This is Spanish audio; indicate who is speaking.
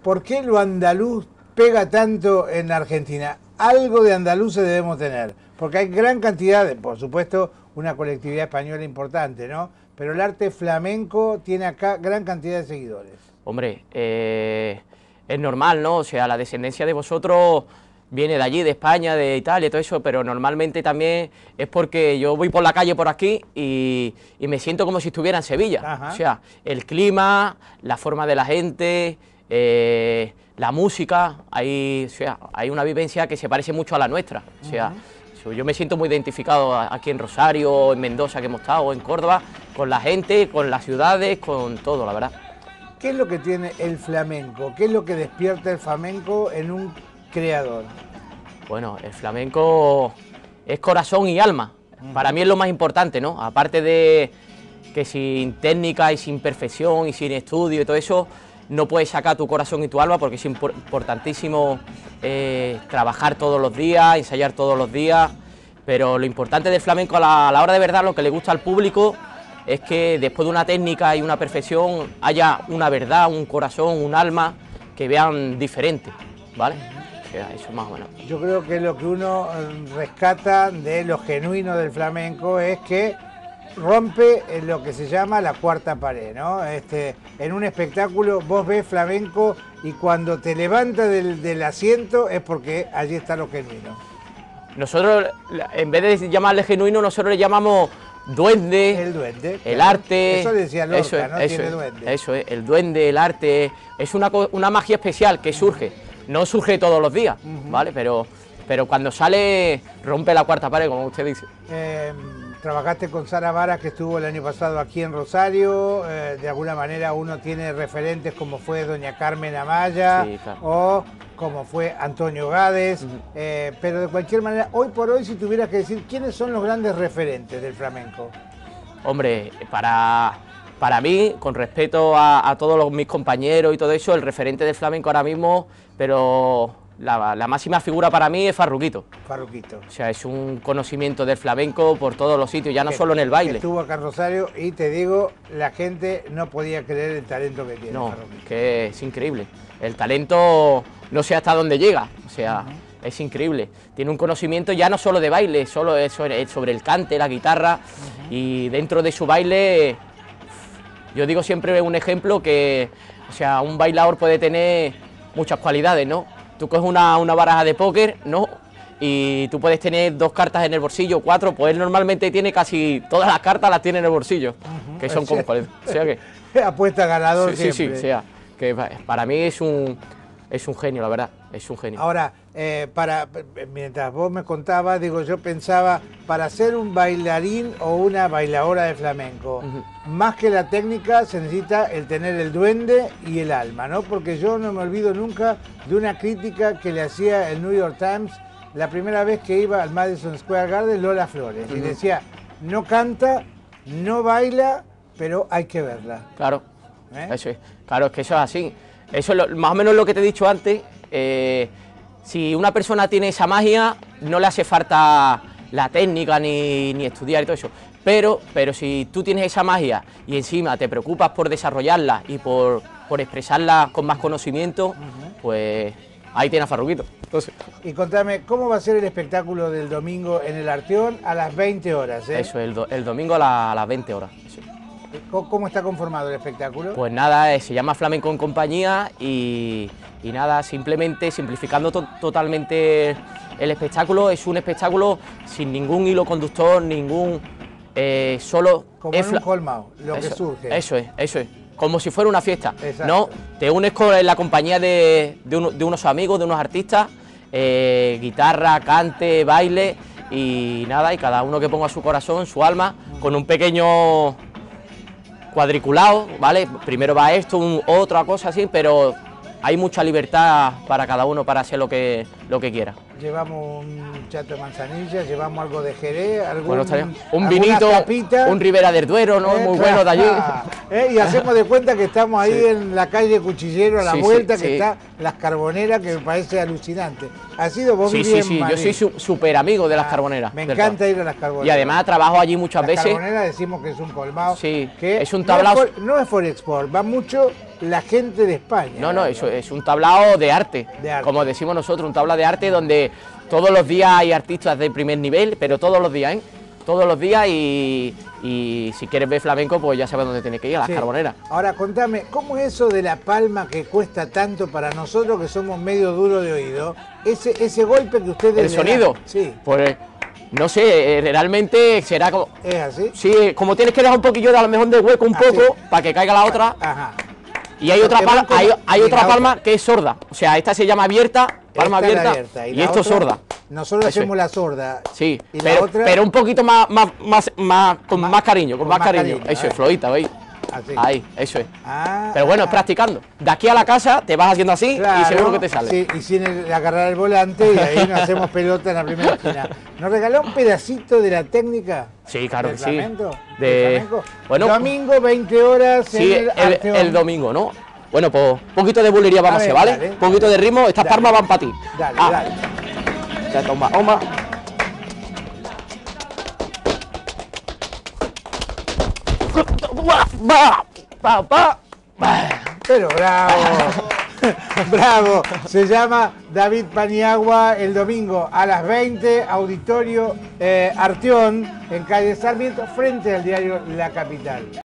Speaker 1: ¿por qué lo andaluz pega tanto en Argentina? Algo de andaluces debemos tener, porque hay gran cantidad, por supuesto, una colectividad española importante, ¿no? Pero el arte flamenco tiene acá gran cantidad de seguidores.
Speaker 2: Hombre, es normal, ¿no? O sea, la descendencia de vosotros viene de allí, de España, de Italia y todo eso, pero normalmente también es porque yo voy por la calle por aquí y me siento como si estuviera en Sevilla. Ajá. O sea, el clima, la forma de la gente, la música, o sea, hay una vivencia que se parece mucho a la nuestra. O sea, yo me siento muy identificado aquí en Rosario, en Mendoza que hemos estado, en Córdoba, con la gente, con las ciudades, con todo, la verdad.
Speaker 1: ¿Qué es lo que tiene el flamenco? ¿Qué es lo que despierta el flamenco en un creador?
Speaker 2: Bueno, el flamenco es corazón y alma. Para mí es lo más importante, ¿no? Aparte de que sin técnica y sin perfección y sin estudio y todo eso, no puedes sacar tu corazón y tu alma, porque es importantísimo trabajar todos los días, ensayar todos los días. Pero lo importante del flamenco a la hora de verdad, lo que le gusta al público, es que después de una técnica y una perfección haya una verdad, un corazón, un alma que vean diferente, ¿vale? O sea, eso más o menos.
Speaker 1: Yo creo que lo que uno rescata de lo genuino del flamenco es que rompe lo que se llama la cuarta pared, ¿no? En un espectáculo vos ves flamenco y cuando te levantas del asiento es porque allí está lo genuino.
Speaker 2: Nosotros, en vez de llamarle genuino, nosotros le llamamos duende,
Speaker 1: el duende,
Speaker 2: el claro. Arte.
Speaker 1: Eso decía Lorca, ¿no? Tiene duende.
Speaker 2: Eso es, el duende, el arte, es una magia especial que surge, no surge todos los días, ¿vale? Pero cuando sale, rompe la cuarta pared, como usted dice.
Speaker 1: Trabajaste con Sara Varas, que estuvo el año pasado aquí en Rosario, de alguna manera uno tiene referentes como fue doña Carmen Amaya, sí, claro. O como fue Antonio Gades, pero de cualquier manera, hoy por hoy, si tuvieras que decir, ¿quiénes son los grandes referentes del flamenco?
Speaker 2: Hombre, para mí, con respeto a todos mis compañeros y todo eso, el referente del flamenco ahora mismo, pero la máxima figura para mí es Farruquito.
Speaker 1: Farruquito.
Speaker 2: O sea, es un conocimiento del flamenco por todos los sitios, ya no solo en el baile.
Speaker 1: Estuvo acá en Rosario y te digo, la gente no podía creer el talento que tiene Farruquito.
Speaker 2: Que es increíble. El talento no sé hasta dónde llega, o sea, es increíble. Tiene un conocimiento ya no solo de baile, solo sobre el cante, la guitarra, y dentro de su baile, yo digo siempre un ejemplo que, o sea, un bailador puede tener muchas cualidades, ¿no? Tú coges una baraja de póker, ¿no? Y tú puedes tener 2 cartas en el bolsillo, 4, pues él normalmente tiene casi todas las cartas, las tiene en el bolsillo, que son como cuáles. O sea que
Speaker 1: apuesta ganador siempre.
Speaker 2: Sí, o sea, que para mí es un genio, la verdad, es un genio.
Speaker 1: Ahora, mientras vos me contabas, digo, yo pensaba, para ser un bailarín o una bailadora de flamenco, más que la técnica se necesita el tener el duende y el alma, ¿no? Porque yo no me olvido nunca de una crítica que le hacía el New York Times la primera vez que iba al Madison Square Garden, Lola Flores, y decía, no canta, no baila, pero hay que verla.
Speaker 2: Claro, eso es, claro, es que eso es así. Eso es más o menos lo que te he dicho antes. Si una persona tiene esa magia, no le hace falta la técnica ni estudiar y todo eso. Pero si tú tienes esa magia y encima te preocupas por desarrollarla y por expresarla con más conocimiento, pues ahí tienes a Farruquito. Entonces.
Speaker 1: Y contame, ¿cómo va a ser el espectáculo del domingo en el Arteón a las 20 horas?
Speaker 2: Eso, el domingo a las 20 horas. Sí.
Speaker 1: ¿Cómo está conformado el espectáculo?
Speaker 2: Pues nada, se llama Flamenco en Compañía y nada, simplemente simplificando totalmente el espectáculo, es un espectáculo sin ningún hilo conductor, solo...
Speaker 1: Como en un colmado, que surge.
Speaker 2: Eso es, como si fuera una fiesta. Exacto. ¿No? Te unes con la compañía de unos amigos, de unos artistas, guitarra, cante, baile y nada, y cada uno que ponga su corazón, su alma, con un pequeño cuadriculado, ¿vale? Primero va esto, otra cosa así, pero hay mucha libertad para cada uno para hacer lo que quiera.
Speaker 1: Llevamos un chato de manzanilla, llevamos algo de Jerez,
Speaker 2: un vinito, un Ribera del Duero, ¿no? Muy bueno de allí.
Speaker 1: Y hacemos de cuenta que estamos ahí en la calle Cuchillero a la vuelta, que está Las Carboneras, que me parece alucinante. ¿Has ido vos?
Speaker 2: Sí, yo soy súper amigo de Las Carboneras.
Speaker 1: Me encanta ir a Las Carboneras.
Speaker 2: Y además trabajo allí muchas veces.
Speaker 1: Las Carboneras decimos que es un colmado.
Speaker 2: Sí,
Speaker 1: que
Speaker 2: es un tablao.
Speaker 1: No es for export, va mucho la gente de España.
Speaker 2: No, eso es un tablao de arte, como decimos nosotros, un tablao de arte donde todos los días hay artistas de primer nivel, pero todos los días, ¿eh? Todos los días y si quieres ver flamenco, pues ya sabes dónde tienes que ir, a las Carboneras.
Speaker 1: Ahora, contame, ¿cómo es eso de la palma que cuesta tanto para nosotros que somos medio duros de oído? Ese golpe que ustedes...
Speaker 2: ¿El sonido?
Speaker 1: Sí.
Speaker 2: Pues... no sé, realmente será como...
Speaker 1: ¿Es así?
Speaker 2: Sí, como tienes que dejar un poquillo de a lo mejor de hueco un poco para que caiga la otra.
Speaker 1: Ajá.
Speaker 2: Y hay otra, hay otra palma que es sorda. O sea, esta se llama abierta, palma abierta, y esto es sorda.
Speaker 1: Nosotros hacemos la sorda.
Speaker 2: Sí,
Speaker 1: y pero
Speaker 2: un poquito con más cariño, con más cariño. Eso es, flojita, ¿veis?
Speaker 1: Así.
Speaker 2: Ahí, eso es. Pero bueno, es practicando. De aquí a la casa te vas haciendo así, claro, y seguro que te sale.
Speaker 1: Sí, y sin agarrar el volante y ahí nos hacemos pelota en la primera esquina. ¿Nos regaló un pedacito de la técnica?
Speaker 2: Sí, claro que sí.
Speaker 1: Flamenco?
Speaker 2: Bueno,
Speaker 1: domingo, 20 horas.
Speaker 2: Sí, el domingo, ¿no? Bueno, pues un poquito de bulería vamos a hacer, ¿vale? Un poquito de ritmo, estas palmas van para ti.
Speaker 1: Dale, dale.
Speaker 2: Ya, toma.
Speaker 1: Pero bravo, bravo. Se llama David Paniagua. El domingo a las 20, auditorio Arteón, en calle Sarmiento, frente al diario La Capital.